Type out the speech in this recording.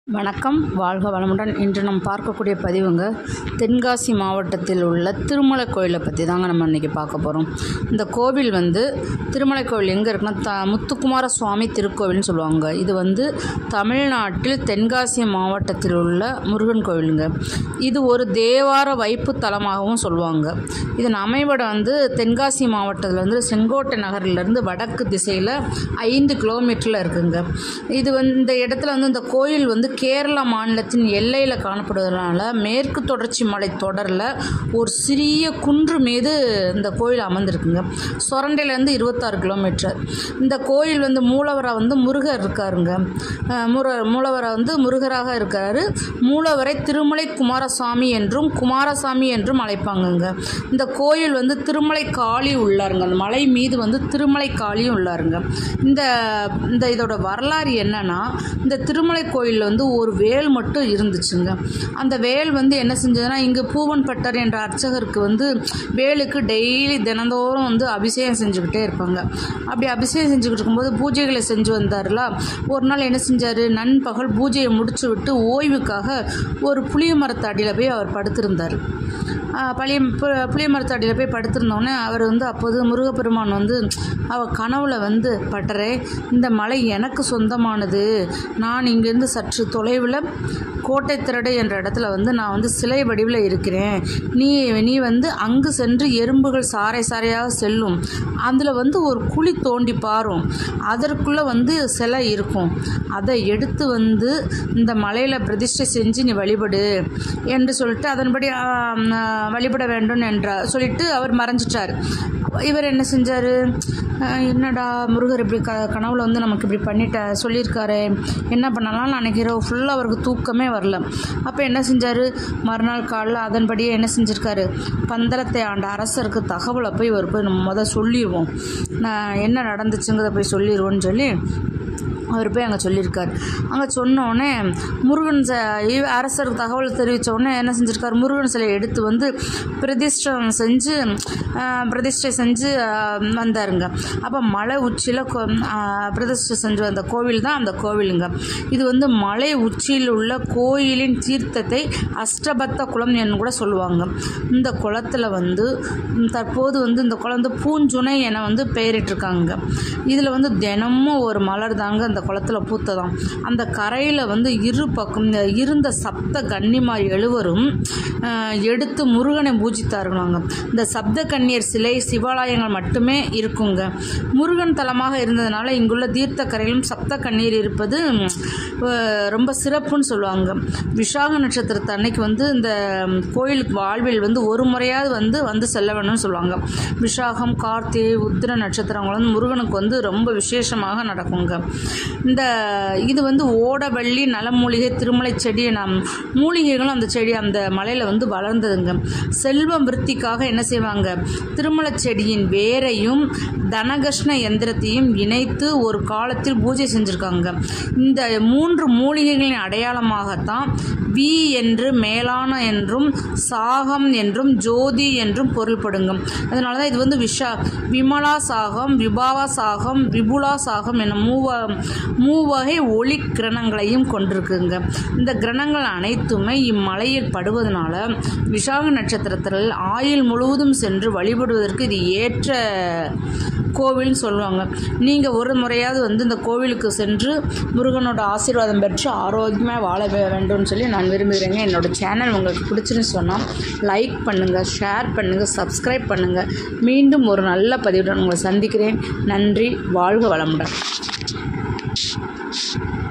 வணக்கம், வாழ்க வளமுடன். இன்று நம்ம பார்க்கக்கூடிய பதிவுங்க தென்காசி மாவட்டத்தில் உள்ள திருமலை கோயிலை பற்றி தாங்க நம்ம இன்றைக்கி பார்க்க போகிறோம். இந்த கோவில் திருமலை கோவில் எங்கே இருக்குன்னா முத்துக்குமார சுவாமி திருக்கோவில்னு சொல்லுவாங்க. இது தமிழ்நாட்டில் தென்காசி மாவட்டத்தில் உள்ள முருகன் கோவிலுங்க. இது ஒரு தேவார வைப்பு தலமாகவும் சொல்லுவாங்க. இதன் அமைவிடம் தென்காசி மாவட்டத்தில் செங்கோட்டை நகரிலிருந்து வடக்கு திசையில் 5 கிலோமீட்டரில் இருக்குங்க. இது இந்த இடத்துல இந்த கோயில் கேரளா மாநிலத்தின் எல்லையில் காணப்படுவதனால மேற்கு தொடர்ச்சி மலை தொடரில் ஒரு சிறிய குன்று மீது இந்த கோயில் அமர்ந்திருக்குங்க. சொரண்டையிலேருந்து 26 கிலோமீட்டர். இந்த கோயில் மூலவராக முருகர் இருக்காருங்க. மூலவராக முருகராக இருக்காரு. மூலவரை திருமலை குமாரசாமி என்றும் குமாரசாமி என்றும் அழைப்பாங்கங்க. இந்த கோயில் திருமலை காளி உள்ளாருங்க. அந்த மலை மீது திருமலை காளியும் உள்ளாருங்க. இந்த இதோட வரலாறு என்னன்னா, இந்த திருமலை கோயில் ஒரு வேல் மட்டும் இருந்துச்சுங்க. அந்த வேல் என்ன செஞ்சதுன்னா, இங்கே பூவன் பட்டர் என்ற அர்ச்சகருக்கு வேலுக்கு டெய்லி தினந்தோறும் அபிஷேகம் செஞ்சுக்கிட்டே இருப்பாங்க. அப்படி அபிஷேகம் செஞ்சுக்கிட்டு இருக்கும்போது பூஜைகளை செஞ்சு வந்தார்ல. ஒரு நாள் என்ன செஞ்சார், நண்பகல் பூஜையை முடிச்சு விட்டு ஓய்வுக்காக ஒரு புளிய மரத்தடியில் போய் அவர் படுத்திருந்தார். புளிய மரத்தடியில் போய் படுத்திருந்தோடனே அவர் அப்போது முருகப்பெருமான் அவர் கனவுல பட்டரே, இந்த மலை எனக்கு சொந்தமானது. நான் இங்கேருந்து சற்று தொலைவில் கோட்டை திரடை என்ற இடத்துல நான் சிலை வடிவில் இருக்கிறேன். நீ அங்கு சென்று எறும்புகள் சாறை சாறையாக செல்லும். அதில் ஒரு குழி தோண்டி பாரும். அதற்குள்ளே சிலை இருக்கும். அதை எடுத்து இந்த மலையில் பிரதிஷ்டை செஞ்சு நீ வழிபடு என்று சொல்லிட்டு அதன்படி வழிபட வேண்டும் என்றார். சொல்லிட்டு அவர் மறைஞ்சிட்டார். இவர் என்ன செஞ்சார், என்னடா முருகர் இப்படி கனவுல நமக்கு இப்படி பண்ணிட்ட சொல்லியிருக்காரு, என்ன பண்ணலாம் நினைக்கிறோம். ஃபுல்லாக அவருக்கு தூக்கமே வரல. அப்போ என்ன செஞ்சார், மறுநாள் காலையில் அதன்படியே என்ன செஞ்சுருக்காரு, பந்தளத்தை ஆண்ட அரசருக்கு தகவலை போய் நம்ம சொல்லிடுவோம், என்ன நடந்துச்சுங்கிறத போய் சொல்லிடுவோன்னு சொல்லி அவர் போய் அங்கே சொல்லியிருக்கார். அங்கே சொன்னோடனே முருகன் அரசருக்கு தகவல் தெரிவித்த உடனே என்ன செஞ்சுருக்கார், முருகன் சிலையை எடுத்து பிரதிஷ்டை செஞ்சு வந்தாருங்க. அப்போ மலை உச்சியில் பிரதிஷ்டை செஞ்சு வந்த கோவில் தான் அந்த கோவிலுங்க. இது மலை உச்சியில் உள்ள கோயிலின் தீர்த்தத்தை அஷ்டபத்த குளம் என்று கூட சொல்லுவாங்க. இந்த குளத்தில் தற்போது இந்த குளம் பூஞ்சுனை என பெயரிட்டிருக்காங்க. இதில் தினமும் ஒரு மலர் தாங்க அந்த குளத்தில் பூத்ததாம். அந்த கரையில் இரு பக்கம் இருந்த சப்த கன்னிமார் 7வரும் எடுத்து முருகனை பூஜித்தார்களாங்க. இந்த சப்த கன்னியர் சிலை சிவாலயங்கள் மட்டுமே இருக்குங்க. முருகன் தலமாக இருந்ததுனால இங்குள்ள தீர்த்த கரையிலும் சப்த கன்னியர் இருப்பது ரொம்ப சிறப்புன்னு சொல்லுவாங்க. விசாக நட்சத்திரத்தை அன்னைக்கு இந்த கோயிலுக்கு வாழ்வில் ஒரு முறையாவது செல்ல வேணும்னு சொல்லுவாங்க. விசாகம், கார்த்திகை, உத்திர நட்சத்திரங்கள் முருகனுக்கு ரொம்ப விசேஷமாக நடக்குங்க. இது ஓடவள்ளி நலமூலிகை திருமலை செடி மூலிகைகளும் அந்த செடி அந்த மலையில் வளர்ந்ததுங்க. செல்வம் விருத்திக்காக என்ன செய்வாங்க, திருமலை செடியின் வேரையும் தனகஷ்ண எந்திரத்தையும் இணைத்து ஒரு காலத்தில் பூஜை செஞ்சுருக்காங்க. இந்த 3 மூலிகைகளின் அடையாளமாகத்தான் வி என்று மேலான என்றும் சாகம் என்றும் ஜோதி என்றும் பொருள்படுங்க. அதனால தான் இது விமலா சாகம், விபாவா சாகம், விபுலா சாகம் என மூவகை ஒளி கிரணங்களையும் கொண்டிருக்குங்க. இந்த கிரணங்கள் அனைத்துமே இம்மலையில் படுவதனால விசாக நட்சத்திரத்தில் ஆயுள் முழுவதும் சென்று வழிபடுவதற்கு இது ஏற்ற கோவில்னு சொல்லுவாங்க. நீங்கள் ஒரு முறையாவது இந்த கோவிலுக்கு சென்று முருகனோட ஆசீர்வாதம் பெற்று ஆரோக்கியமாக வாழ வேண்டும்னு சொல்லி நான் விரும்புகிறேங்க. என்னோடய சேனல் உங்களுக்கு பிடிச்சிருன்னு சொன்னால் லைக் பண்ணுங்கள், ஷேர் பண்ணுங்கள், சப்ஸ்கிரைப் பண்ணுங்கள். மீண்டும் ஒரு நல்ல பதிவுடன் உங்களை சந்திக்கிறேன். நன்றி, வாழ்க வளமுடன்.